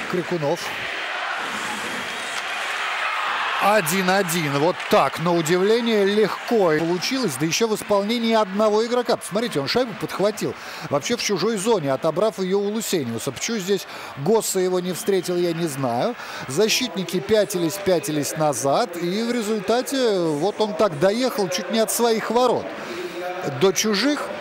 Крикунов. 1-1. Вот так, на удивление, легко получилось. Да еще в исполнении одного игрока. Посмотрите, он шайбу подхватил вообще в чужой зоне, отобрав ее у Лусениуса. Почему здесь Госса его не встретил, я не знаю. Защитники пятились назад. И в результате вот он так доехал чуть не от своих ворот до чужих.